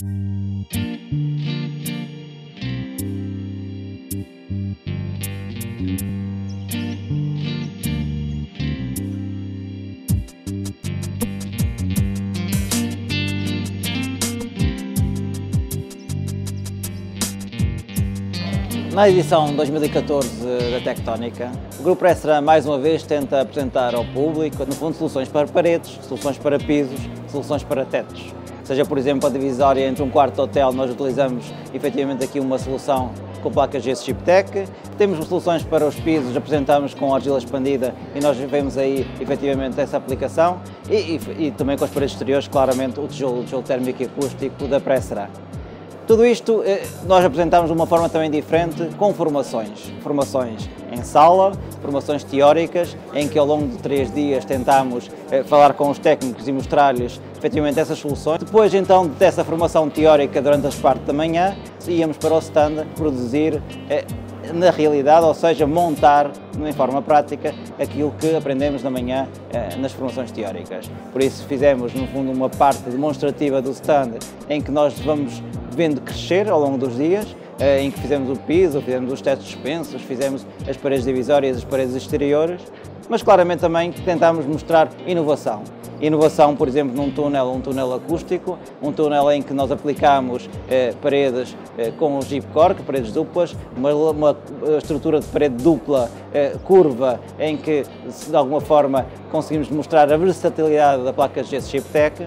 Na edição 2014 da Tectónica, o Grupo Pressran mais uma vez tenta apresentar ao público, no fundo, soluções para paredes, soluções para pisos, soluções para tetos. Seja, por exemplo, a divisória entre um quarto de hotel, nós utilizamos efetivamente aqui uma solução com placas gesso Giptec. Temos soluções para os pisos, apresentamos com argila expandida e nós vemos aí efetivamente essa aplicação. E também com as paredes exteriores, claramente, o tijolo térmico e acústico da Pressran. Tudo isto nós apresentamos de uma forma também diferente, com formações em sala, formações teóricas, em que ao longo de 3 dias tentámos falar com os técnicos e mostrar-lhes efetivamente essas soluções. Depois então dessa formação teórica durante as partes da manhã, íamos para o stand produzir na realidade, ou seja, montar de forma prática aquilo que aprendemos na manhã nas formações teóricas. Por isso fizemos no fundo uma parte demonstrativa do stand em que nós vamos vendo crescer ao longo dos dias, em que fizemos o piso, fizemos os tetos suspensos, fizemos as paredes divisórias, as paredes exteriores, mas claramente também tentámos mostrar inovação. Inovação, por exemplo, um túnel acústico, um túnel em que nós aplicamos paredes com o Gipcork, paredes duplas, uma estrutura de parede dupla, curva, em que de alguma forma conseguimos mostrar a versatilidade da placa de gesso Giptec.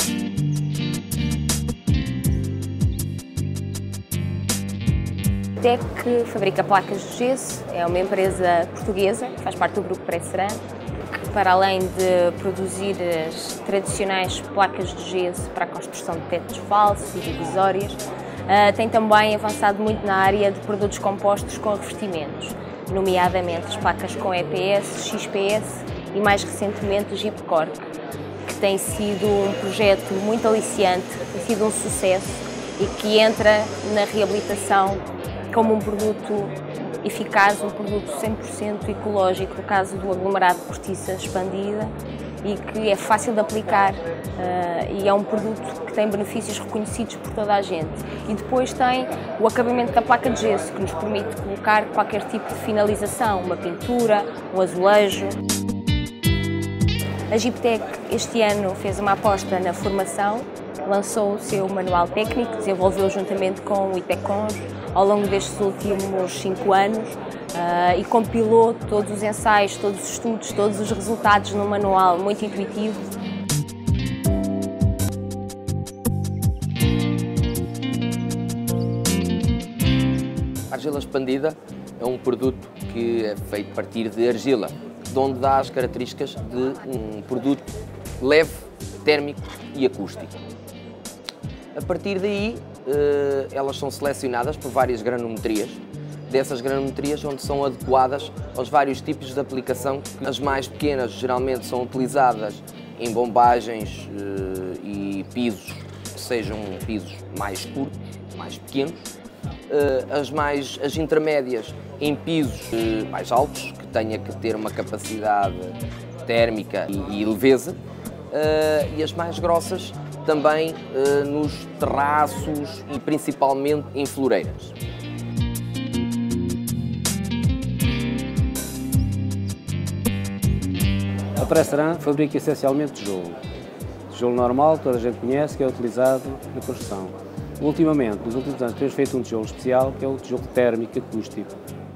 A Giptec fabrica placas de gesso, é uma empresa portuguesa, faz parte do Grupo Pressran, que para além de produzir as tradicionais placas de gesso para a construção de tetos falsos e divisórias, tem também avançado muito na área de produtos compostos com revestimentos, nomeadamente as placas com EPS, XPS e mais recentemente o Gipcork, que tem sido um projeto muito aliciante, tem sido um sucesso e que entra na reabilitação como um produto eficaz, um produto 100% ecológico, no caso do aglomerado de cortiça expandida, e que é fácil de aplicar e é um produto que tem benefícios reconhecidos por toda a gente. E depois tem o acabamento da placa de gesso, que nos permite colocar qualquer tipo de finalização, uma pintura, um azulejo. A Giptec este ano fez uma aposta na formação, lançou o seu manual técnico, desenvolveu juntamente com o IPECONS ao longo destes últimos 5 anos e compilou todos os ensaios, todos os estudos, todos os resultados num manual muito intuitivo. A argila expandida é um produto que é feito a partir de argila, de onde dá as características de um produto leve, térmico e acústico. A partir daí, elas são selecionadas por várias granometrias, dessas granometrias onde são adequadas aos vários tipos de aplicação. As mais pequenas geralmente são utilizadas em bombagens e pisos que sejam pisos mais curtos, mais pequenos. As intermédias em pisos mais altos, que tenha que ter uma capacidade térmica e leveza, e as mais grossas também nos terraços e principalmente em floreiras. A Pressran fabrica essencialmente tijolo. Tijolo normal, toda a gente conhece, que é utilizado na construção. Ultimamente, nos últimos anos, temos feito um tijolo especial, que é o tijolo térmico acústico.